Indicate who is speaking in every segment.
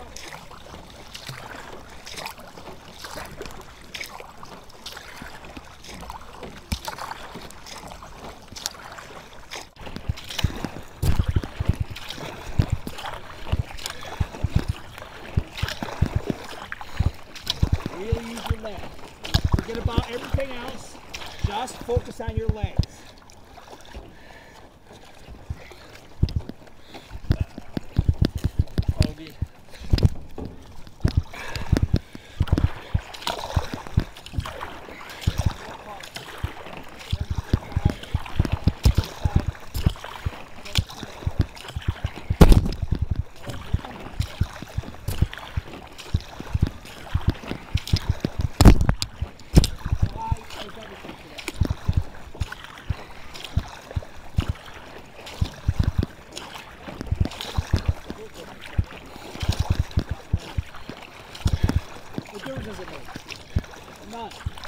Speaker 1: Really use your legs. Forget about everything else. Just focus on your legs. What difference does it make? None.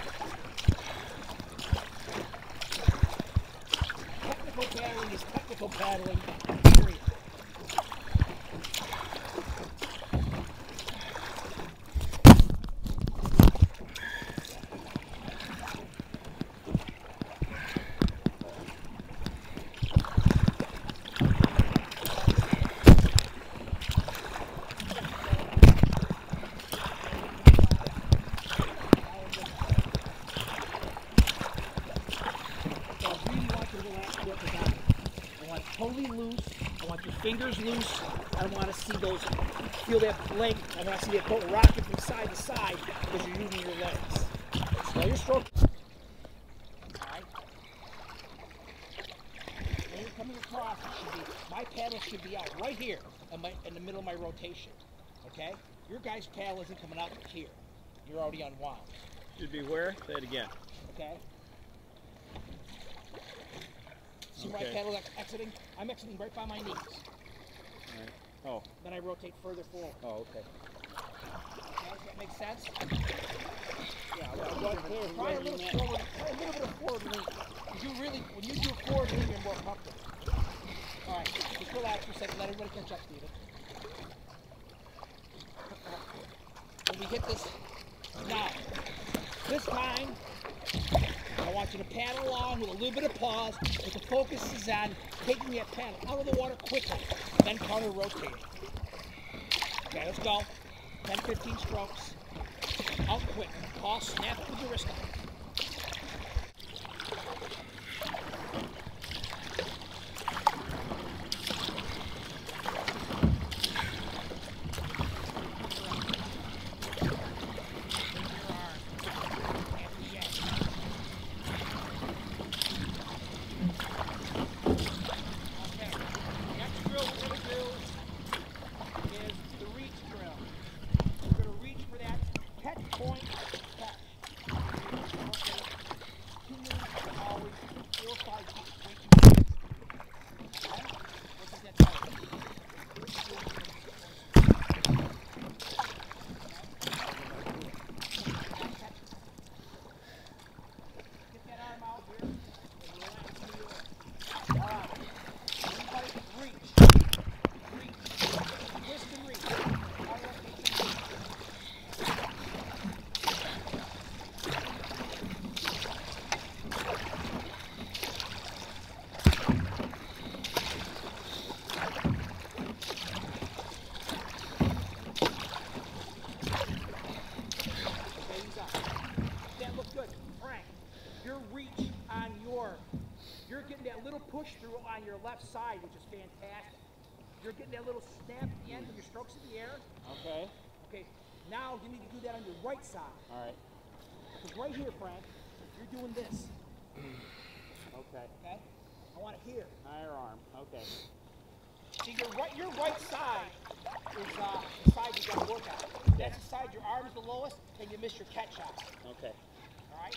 Speaker 1: Technical paddling is technical paddling, period. Totally loose. I want your fingers loose. I want to see those, feel that leg. I want to see that boat rocking from side to side because you're using your legs. Slow your stroke. Alright. When you're coming across, my paddle should be out right here in the middle of my rotation. Okay? Your guy's paddle isn't coming out here. You're already unwound.
Speaker 2: Should be where? Say it again.
Speaker 1: Okay? See my paddle exiting? I'm exiting right by my knees.
Speaker 2: Right. Oh.
Speaker 1: Then I rotate further forward.
Speaker 2: Oh, okay.
Speaker 1: Does that make sense?
Speaker 2: Yeah,
Speaker 1: try a little forward. Try a little bit of forward lean. When you do a forward lean, you're more comfortable. All right, just relax for a second. Let everybody catch up, Steven. When we hit this, now, this time, I want you to paddle along with a little bit of pause, but the focus is on taking that paddle out of the water quickly, then counter rotating. Okay, let's go. 10, 15 strokes. Out quick. Pause, snap with your wrist off. You're getting that little push through on your left side, which is fantastic. You're getting that little snap at the end of your strokes in the air.
Speaker 2: Okay.
Speaker 1: Okay, now you need to do that on your right side.
Speaker 2: All right.
Speaker 1: Because right here, Frank, you're doing this.
Speaker 2: Okay.
Speaker 1: Okay? I want it here.
Speaker 2: Higher arm. Okay.
Speaker 1: See, your right side is the side you got to work on. That's the side your arm is the lowest, and you miss your catch shot.
Speaker 2: Okay.
Speaker 1: All right?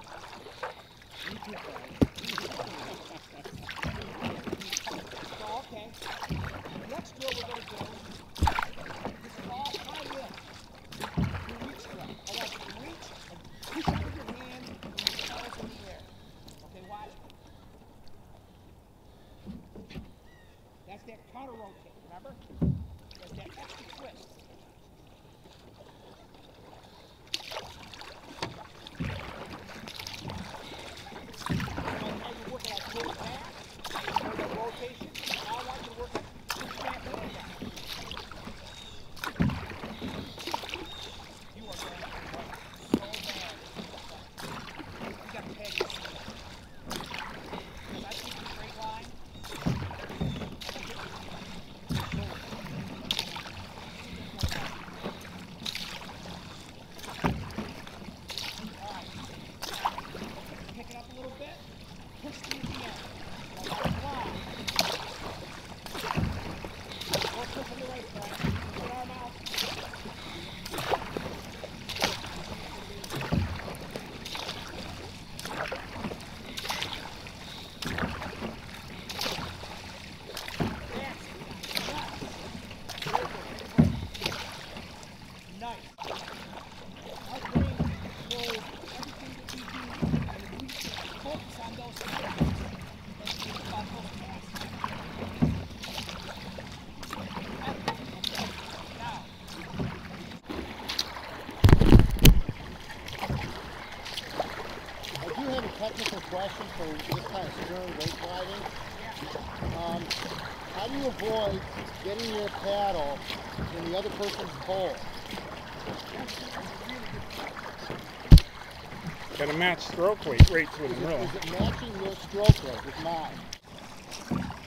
Speaker 1: So, okay. Next drill we're going to do is all high lift. You reach drill. I want you to reach and push up with your hand and your paddles in the air. Okay, watch. That's that counter rotate, remember? There's that extra twist.
Speaker 3: this kind of stern wake gliding. How do you avoid getting your paddle in the other person's hole?
Speaker 4: Got to match stroke weight rates with them, really.
Speaker 3: Is it matching your stroke rate with mine?